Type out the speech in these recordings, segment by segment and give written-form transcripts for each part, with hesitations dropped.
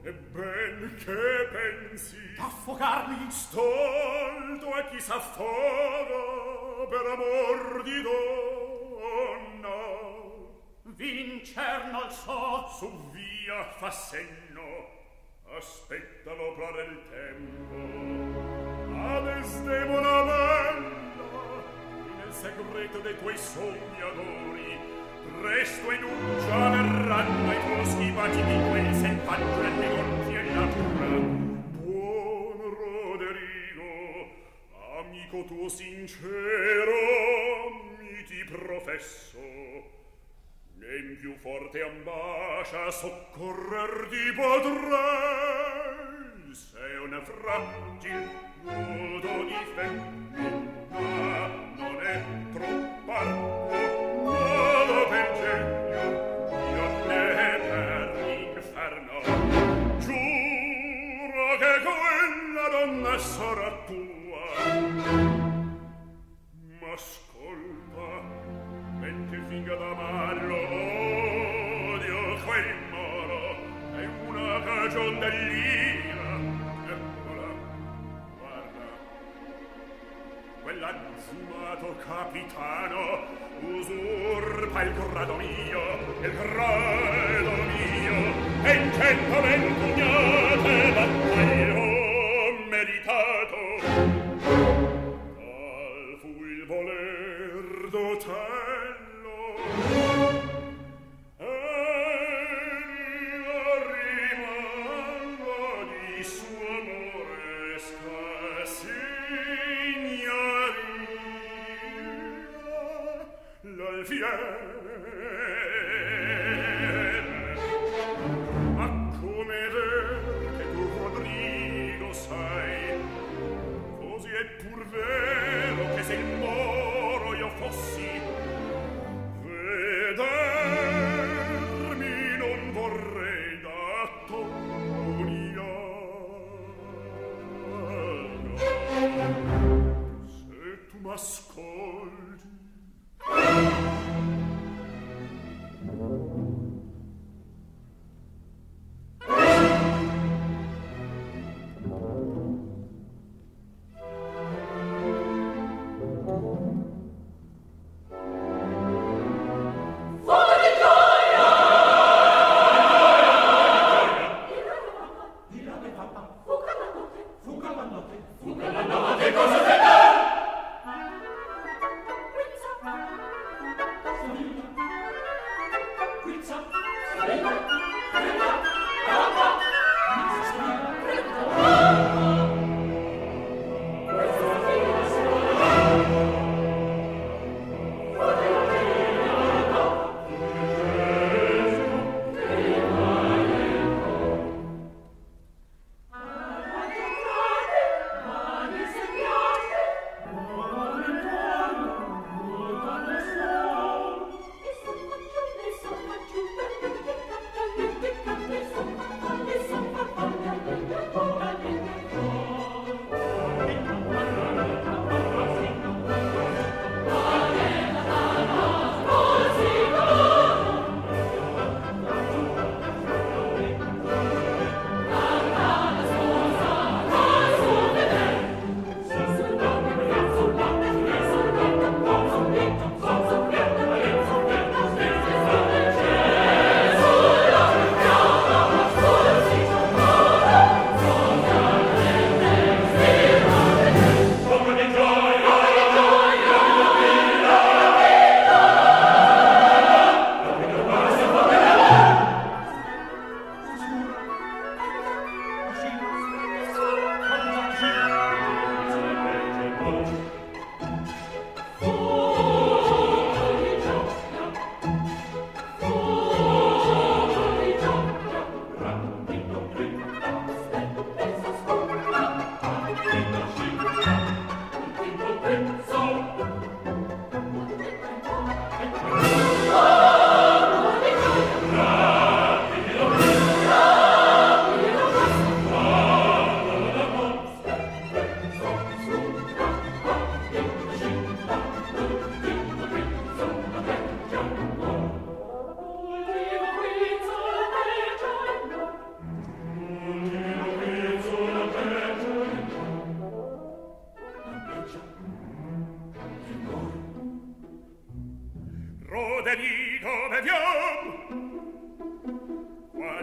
ben che pensi? Affogarmi? Stolto a chi s'affoga per amor di donna. Vincer non so. Su via, fa senno, aspetta l'opra del tempo. A Desdemona bella, nel segreto dei tuoi sogni adori, presto enuncia verranno i tuoi schivati di quel selvaggio e le gonfie natura. Buon Roderigo, amico tuo sincero, mi ti professo, in più forte ambascia soccorrerti potrei, sei una fragil nudo di femmina, non è troppo modo per genio, io ne per l'inferno giuro che quella donna sarà tua. Ma ascolta, mentre finga d'amarlo odio quel moro, è una cagion dell'ira. Eccola, guarda, quell'azzumato capitano usurpa il grado mio, e in 120 pugnate battaglio meritato. Tal fu il voler d'Otello, e io rimango di suo amoresca signoria, l'alfiere. Ma come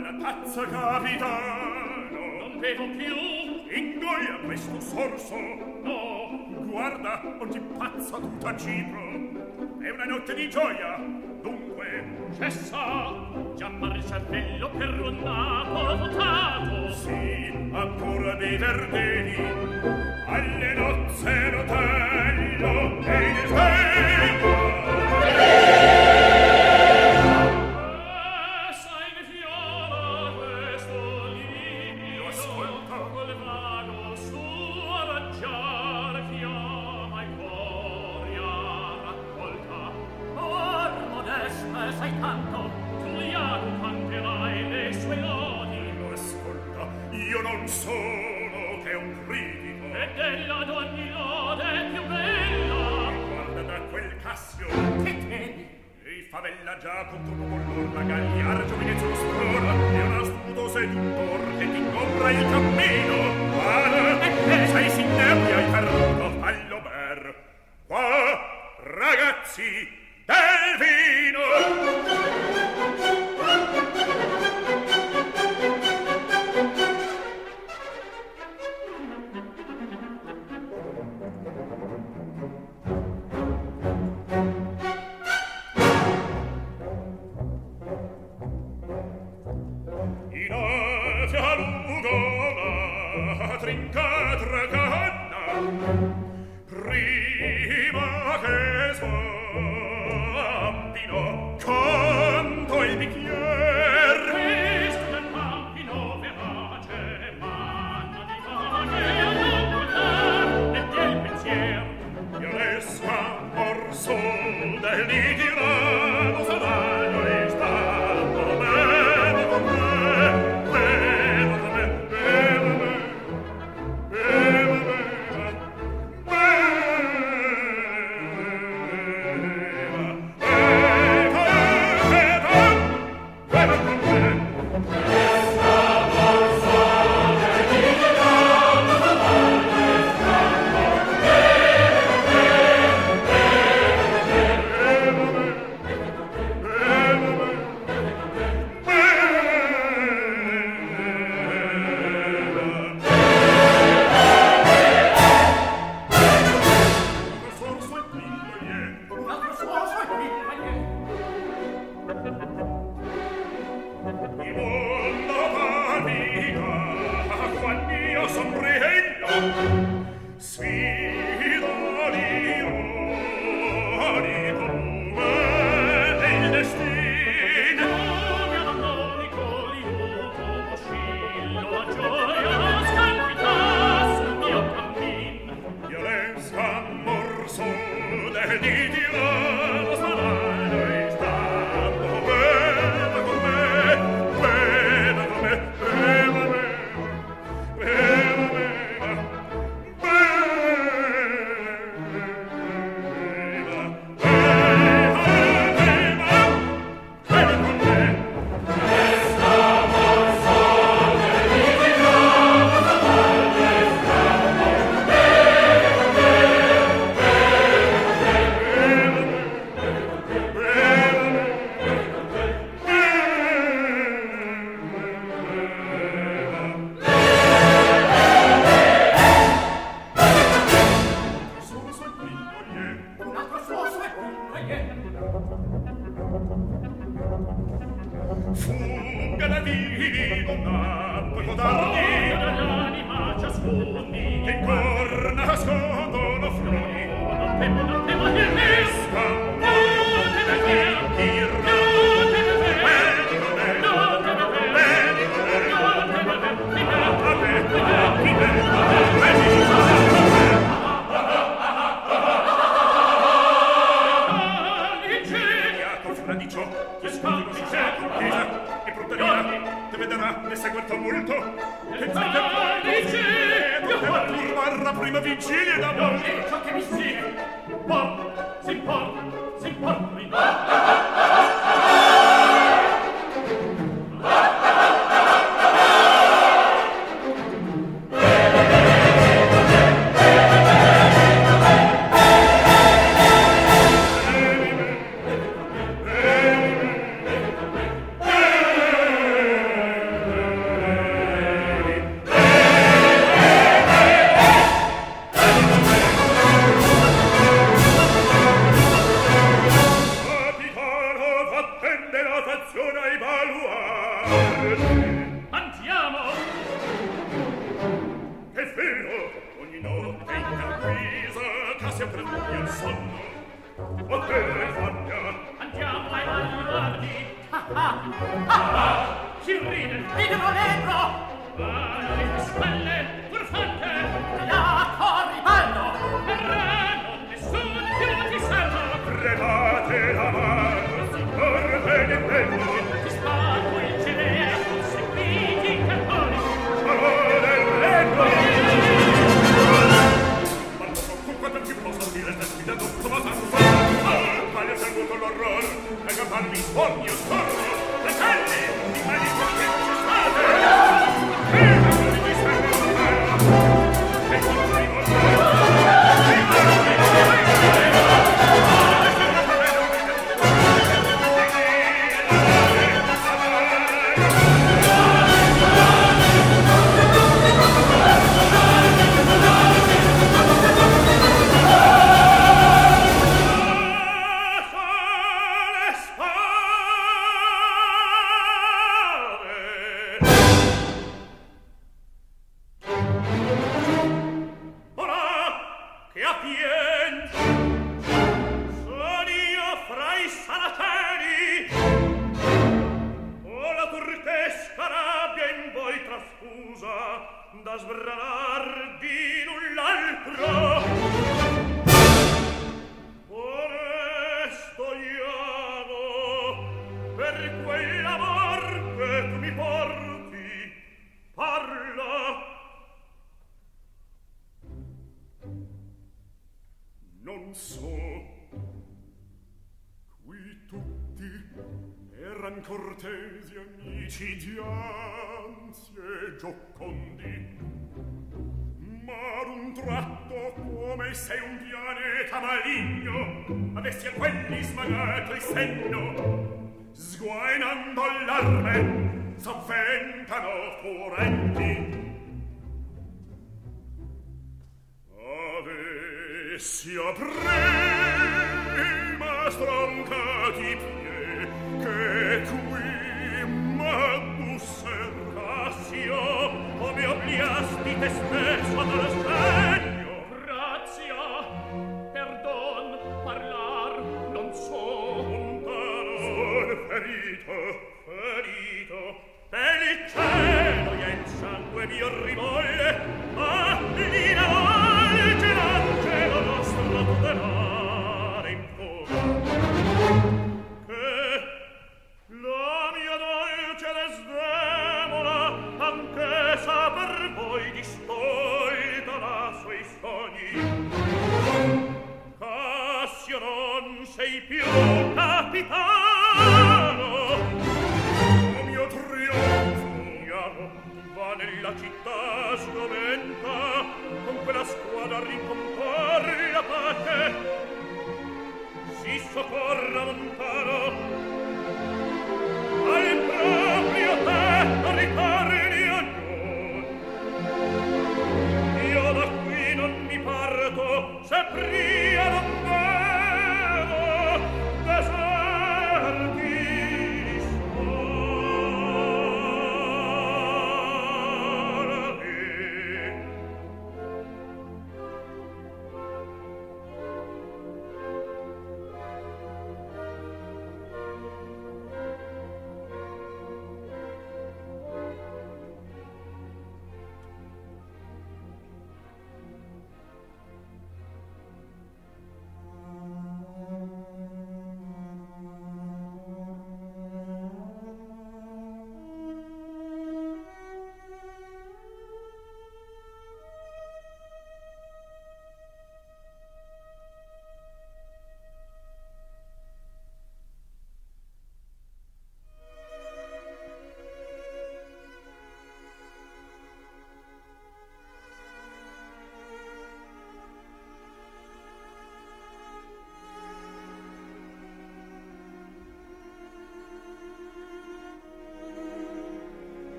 alla tazza, capitano. Non bevo più. Ingoia questo sorso. No. Guarda, oggi pazza tutta Cipro. È una notte di gioia. Dunque, cessa. Già m'ha il cervello per un napo votato. sì, ancora dei verdeni. Alle nozze rotello e il sveglia. Sai che fiora questo lido. Ascolta. Col vago suo raggiar chiama il cuore a raccolta. Or modesta sai tanto, Giuliano canterai le sue lodi. Ascolta, io non sono che un critico. E della d'ogni lode più bella. Guarda da quel Cassio. Che temi? Ehi favella già contro con la gagliara giovinezza lo sprona e un astuto seduttor che ti ingombra il cammino. Vada, sei s'innebbia hai perduto, fallo ber. Qua, ragazzi, del vino! Trincatra canna prima che svampino canto il bicchier Questo del pampino verace manna di vane a non e del pensier. io l'esca orso del tirano saranno e stanno bene con me, bene con me, bene con me. Fuga da vivo nato codardi Dall'anima ciascuni che in cor nascondono fiori non temo il esca ne segue il tumulto che la prima vigilia d'amore e ciò che mi sigue si porta Andiamo! È vero, ogni notte in guisa Cassia prende il sonno. O te ne fatta? Andiamo ai guardi! Si ride! Ridelo allegro! Le spelle, furfante! La corri, ballo! Terreno, nessuno più ti serva! Premate la mano, signor Benedetto! Ti sparo il cereo, seguiti i cannoni! Parole regno! Ma non so tu quanto più posso dire, sta sfidando come tanto! Quale è avuto l'orror? A camparmi ogni oscorro! Fratelli, di mani che ci state! Mi serve un vero! E tu sei da sbranar di null'altro. Onesto Iago, per quell'amor che tu mi porti, parla. Non so, qui tutti eran cortesi amici dianzi e giocondi, ma d'un tratto come sei un pianeta maligno avessi a quelli smagato il senno, sguainando l'arme sovventano furenti. Avessi a prima stroncati i piedi che qui m'addusser Cassio, o mi obliasti te stesso dal segno. Grazia, perdon, parlar non so. Lontano son ferito, per il cielo e il sangue mio rivolle, ma l'ina volge l'angelo nostro tutelare in fuga. La mia dolce desdemola, anch'essa per voi distolta da suoi sogni. Cassio, non sei più capitano, o mio trionfo va nella città sgomenta, con quella squadra ricomporre la pace, si soccorra lontano. Al proprio tetto ritorni a noi. Io da qui non mi parto, se pria non vedo deserti di sole.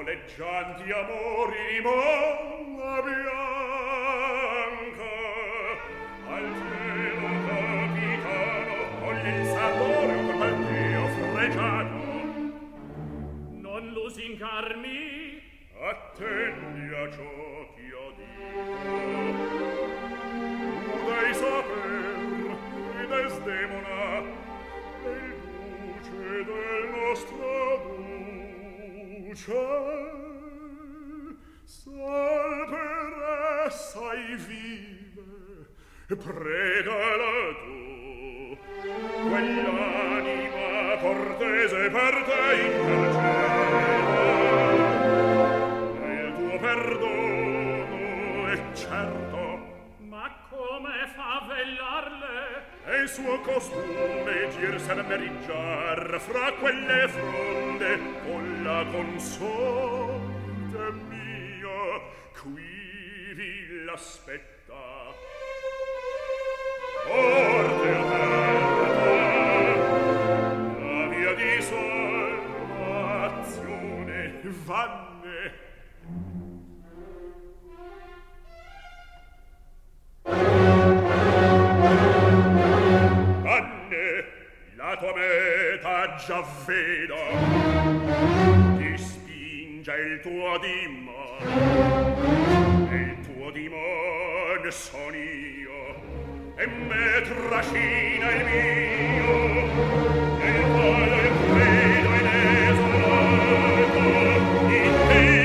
Galleggianti amori di molla bianca, al cielo capitano, cogli il sapore un baldeo fregiato. Non lusingarmi, attendi a ciò ch'io dico. Tu dai saper e desdemona e luce del nostro duce, sal per assai vive, pregala tu, quell'anima cortese per te interceda. Il tuo perdono è certo, ma come fa vellarle? è il suo costume gir sermeriggiar fra quelle fronde con la consorte mia quivi l'aspetta. Porte aperta, la via di salvazione vanne. Vanne, la tua meta già vedo, ti spinge il tuo dimon, e il tuo dimon son io, e me trascina il mio, e il quale credo inesolato in Dio.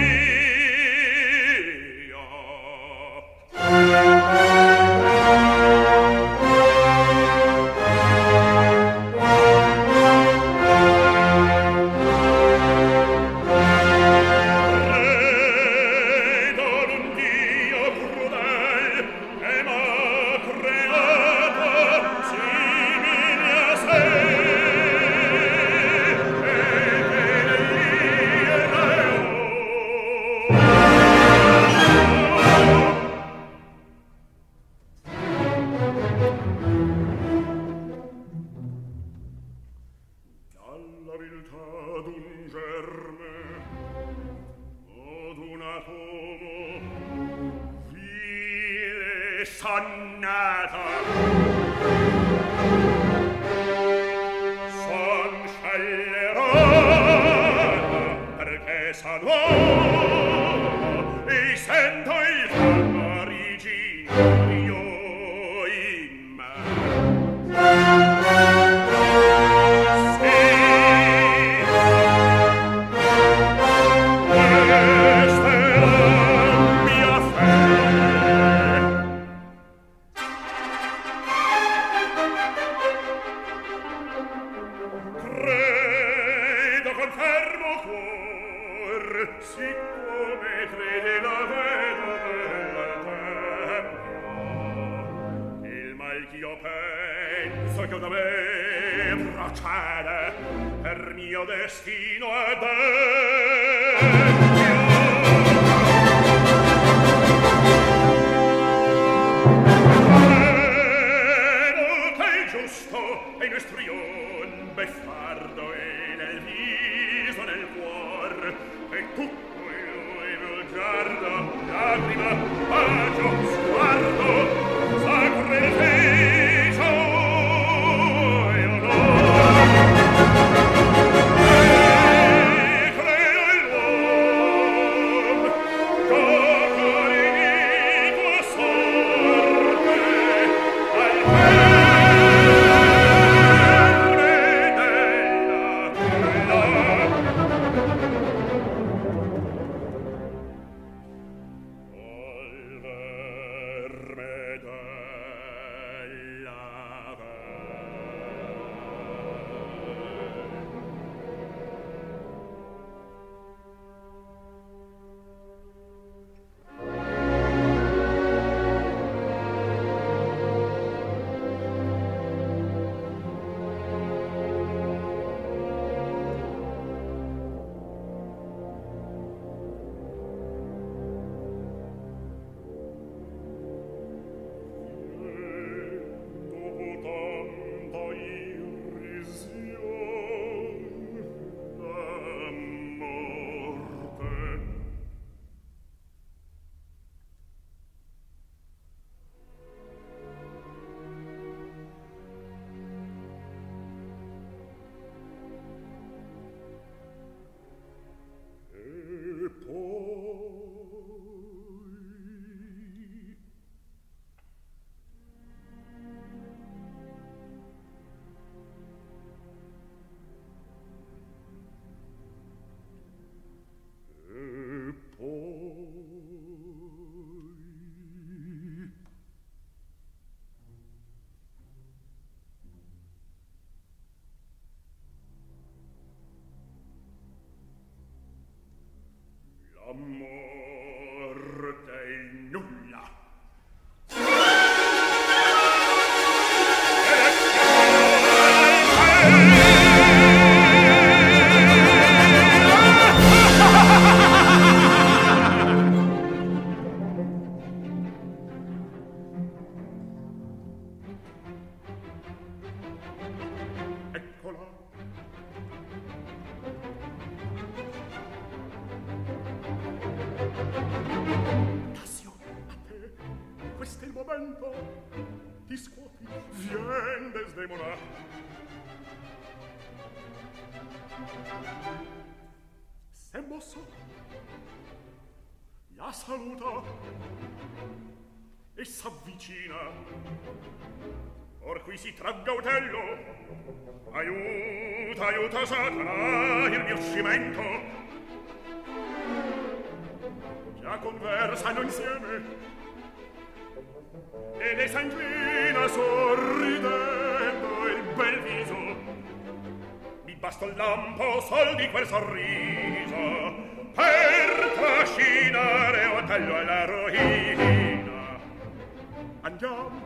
nulla. Eccola. Cassio, a te, questo è il momento. Ti scuoti, vien, Desdemona. S'è mosso, la saluta e s'avvicina. Or qui si tragga Otello. Aiuta, aiuta Satana, il mio scimento. Già conversano insieme e lei s'inclina sorridendo il bel viso. Mi basta il lampo sol di quel sorriso per trascinare Otello e la rovina. Andiamo,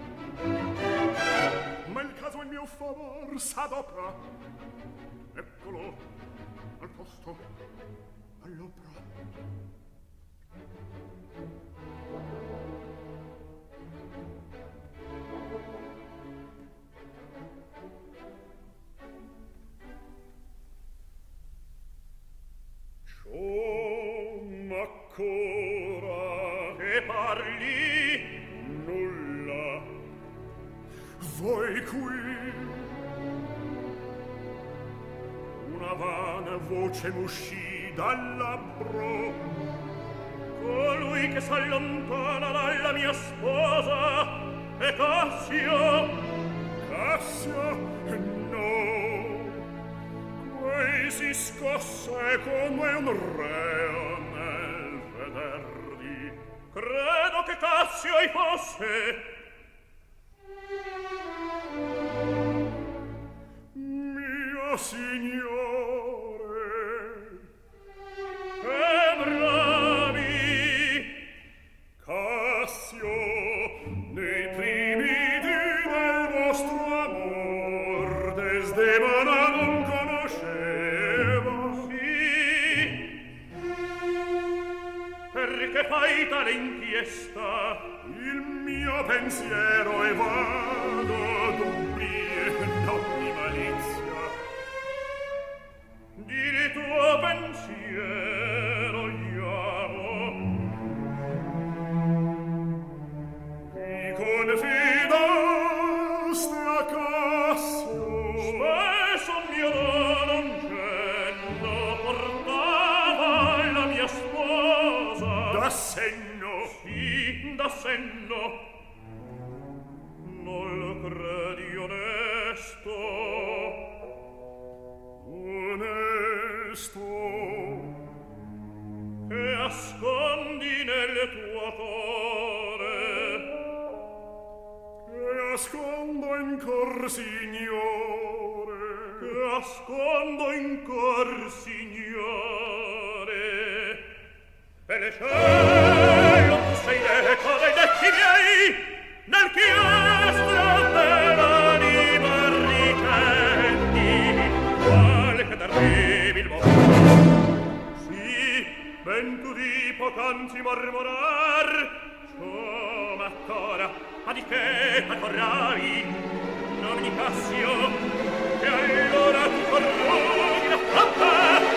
ma il caso in mio favor s'adopra. Eccolo al posto, all'opera. Ancora che parli nulla. Voi qui una vana voce m'uscì dal labbro. Colui che s'allontana dalla mia sposa è Cassio. Cassio? No. Quei si scosse come un reo nel vederdi. Credo che Cassio ei fosse mio signore. E bravi Cassio, nei primi dì del vostro amor Desdemona non conosceva. Sì, perché fai tale inchiesta? Il mio pensiero è vago, dubbi e non di malizia. Di tuo pensiero iamo mi confidaste a Cassio. Spesso mio dono angelo portava la mia sposa. Da senno? Sì, da senno. Non lo credi onesto? Onesto che ascondi nel tuo cuore, che ascondo in cor signore, che ascondo in cor signore. E le cielo tu sei l'eco dei detti miei, nel chiostro dell'anima ricetti qualche terribil momento. Sì, ben tu di poc'anzi mormorar, ciò m'ancora, ma di che t'accorravi? Non mi Cassio, che allora tu corrughi la fronte.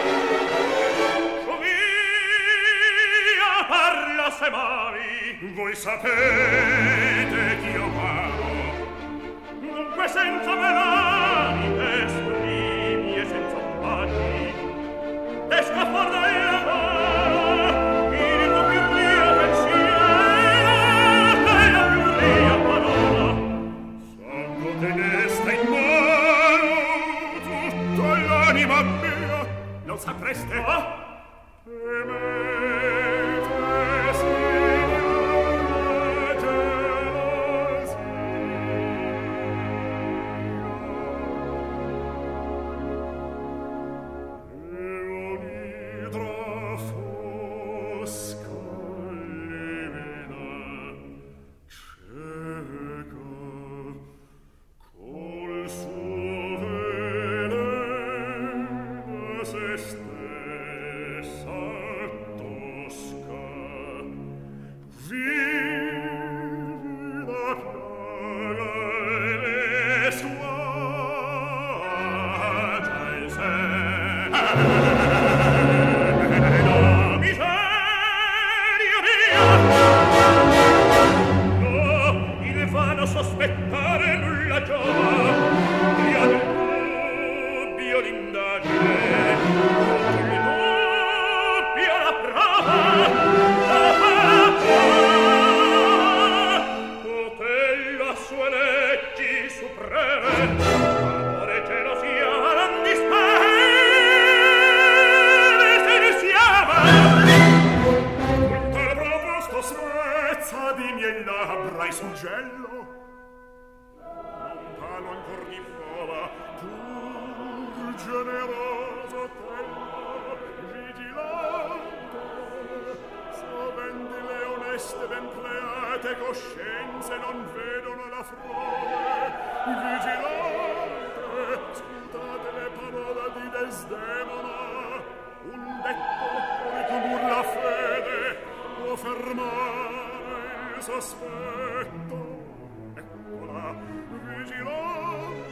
Via, parla se mai. Voi sapete ch'io parlo. Dunque senza melani, esprimi e senza paghi, esca fuor dalla voce il tuo più mio pensiero e la più mia parola. Santo te ne sta in mano tutta l'anima mia. Non sapreste? Temete, signora, gelosia. E ogni di miei labbra e suggello. Non palo ancor di prova, pur generoso tello, vigilante, sovente le oneste ben create coscienze non vedono la frode. Vigilante, scutate le parole di Desdemona, un detto che condur la fede può fermare il sospetto. Eccola, vigilante.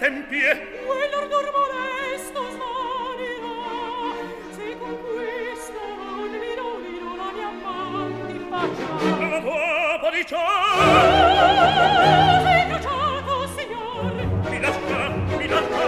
empie. Quell'ardor modesto svanirà, se con questo admirolino la mia amante faccia. Ma dopo di ciò sei cacciato, signor. mi lascia, mi lascia.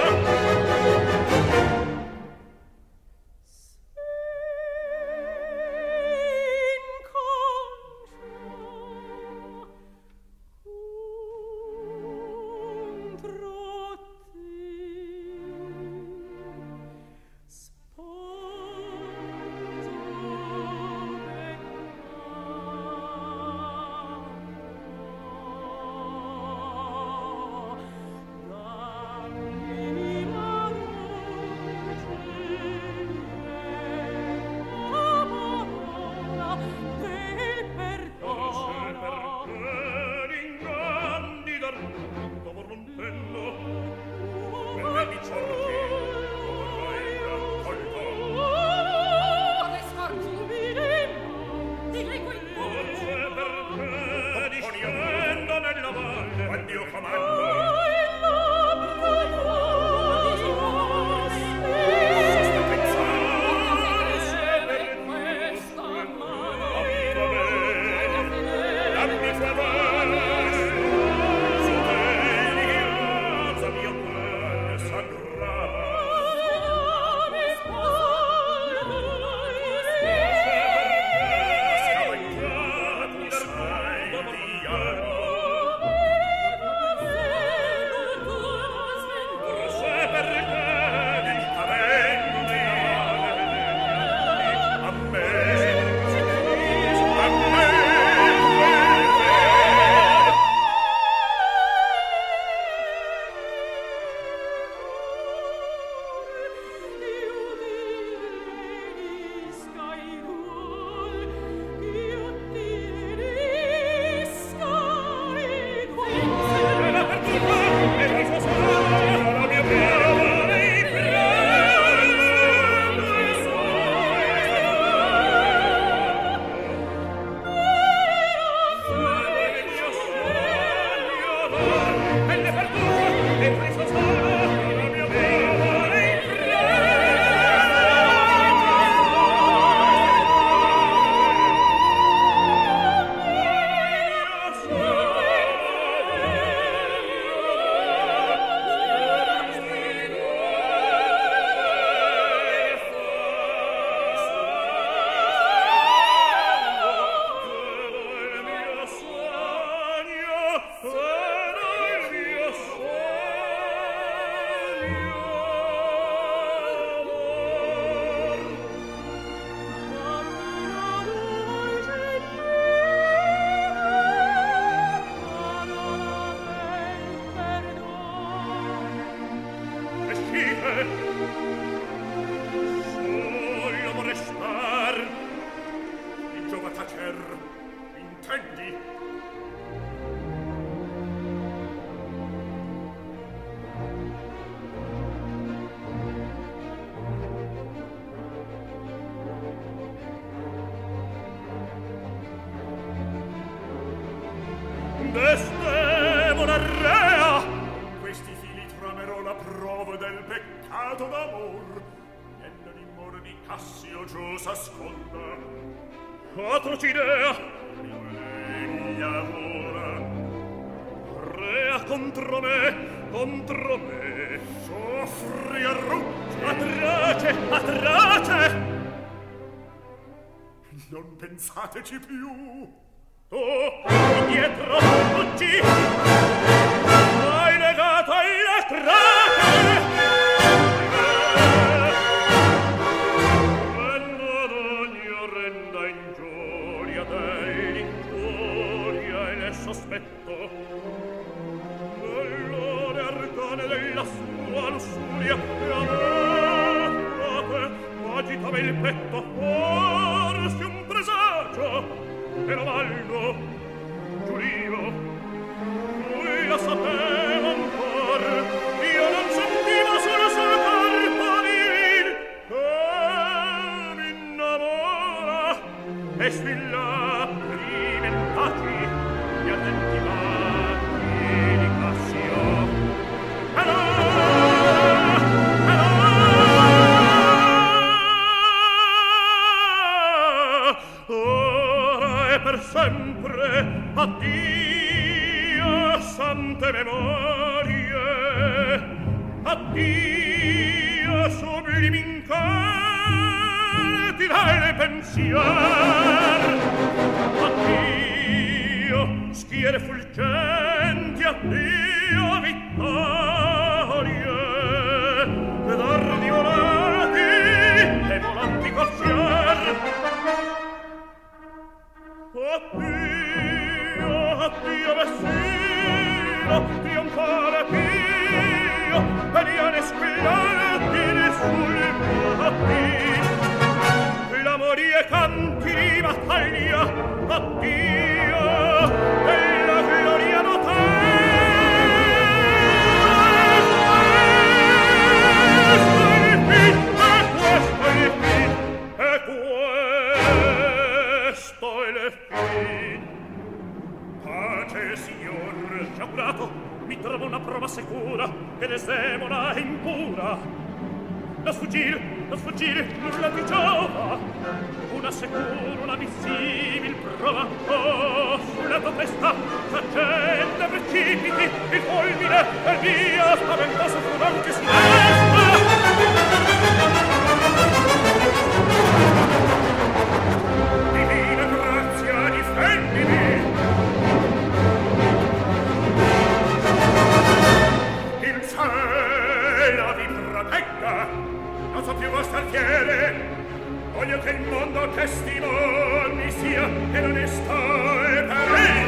Desdemona rea, questi fili tramerò la prova del peccato d'amor. Nell'animore di Cassio giù s'ascolta atroci idea. Egli ora rea contro me soffri a ruggine. Atrace, atrace! Non pensateci più. Tu, indietro, fuggi! Hai legato alle trate! Renda ingiuria dell'ingiuria e le sospetto. Nell'ore arcane della sua lussuria e anacrate agitava il petto forse un presagio. Era valdo, giurivo, lui lo sapeva ancor, io non sentivo sul corpo viril che m'innamora e sfilla diventati gli attenti batti di Cassio. e per sempre. Addio, sante memorie. Addio, sublimi incanti del pensier. Addio, schiere fulgenti. Addio, vittorie. Ed ardi volati e volanti corsier. Addio, addio Messina, trionfale Pio, e liane squillati sul mattin. L'amori e canti di battaglia, addio, della gloria notale. Signor, giurato, mi trovo una prova sicura che Desdemona è impura. Da sfuggire, nulla ti giova. Una sicura, una visibile prova. Oh, sulla tua testa, s'accende precipiti il fulmine e via, spaventoso furor che si desta. Divina grazia, difendimi. La vi protegga, non so più vostra fiere. Voglio che il mondo testimoni sia che non sta e per lei.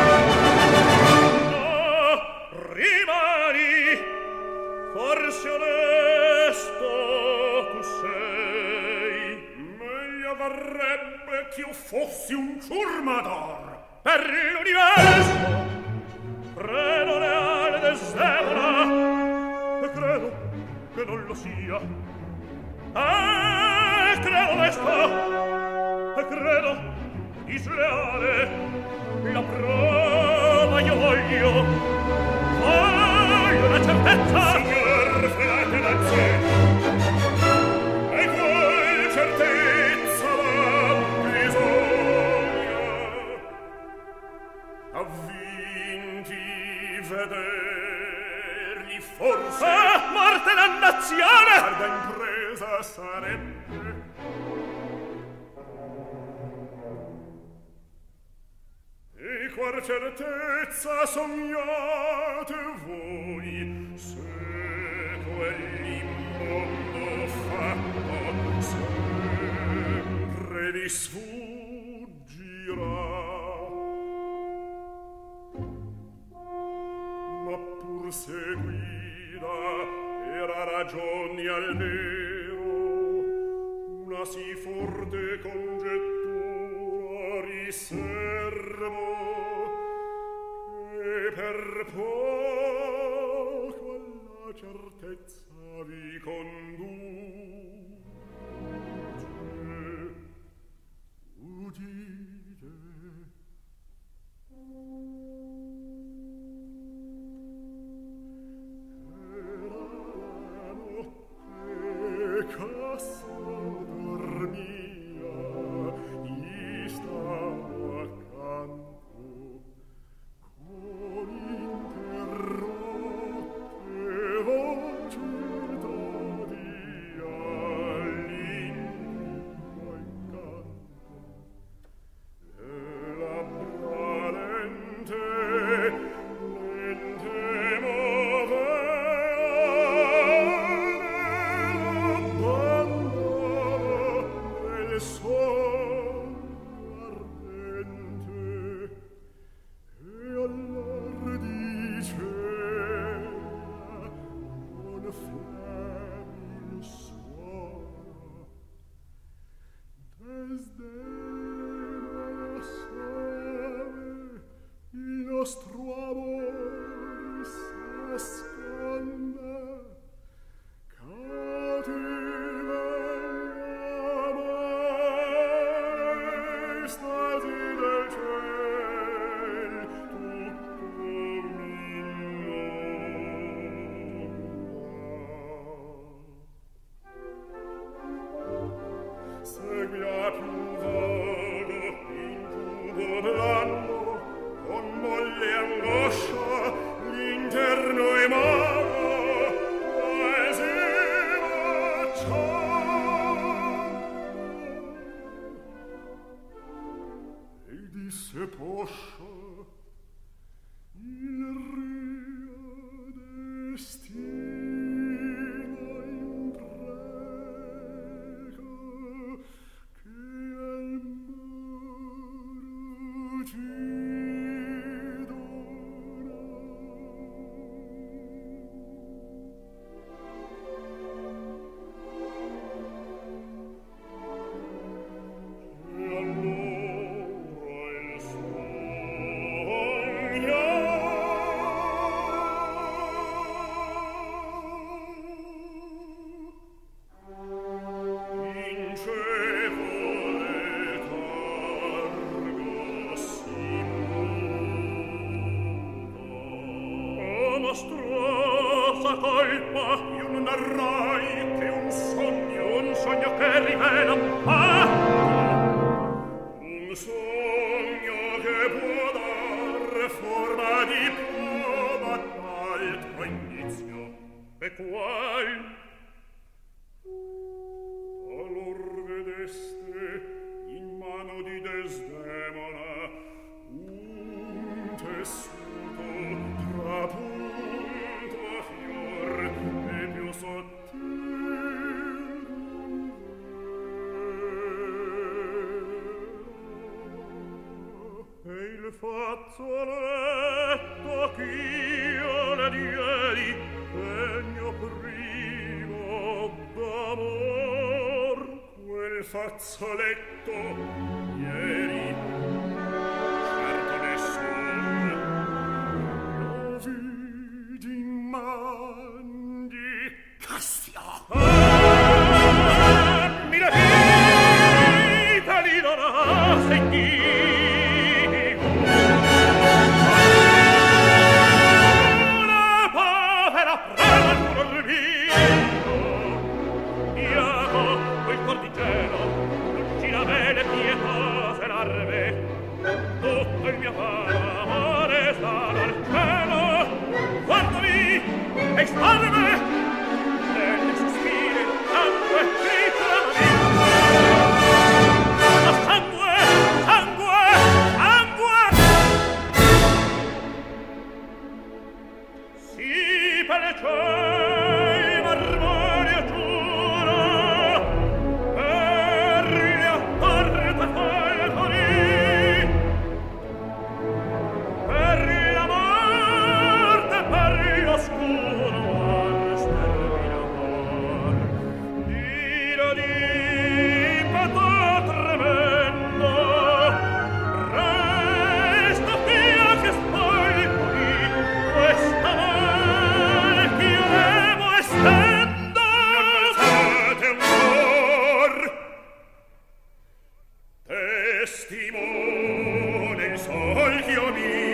No, rimani, forse onesto tu sei. Meglio varrebbe che io fossi un ciurmador per l'universo. Credo leale Desdemona, e credo che non lo sia. Credo onesto, e credo disleale. La prova io voglio la certezza. Signor, fate grazie. E qual certezza va bisogna? Vederli forse. Morte dannazione! Guarda impresa sarebbe. E qual certezza sognate voi, se quell'immondo fatto sempre vi sfuggirà. Seguida era ragioni al nero, una si forte congettura riservo, e per poco alla certezza vi conduce. Udite. Cassa dormia, gli stavo accanto, con interrotte voci d'odia all'infinito incanto. se poscia il rio destina imprega che al mare ti fazzoletto ch'io le diedi segno primo d'amor. Quel fazzoletto ieri certo nessuno lo vidi in man di Castia. Mi la vita li non ha sentito. E sparve delle sospiri sangue gritano ma sangue, sangue, sangue si per le cieli marmori giuro per gli apporta falconi per la morte per l'oscuro testimone il sol che io mi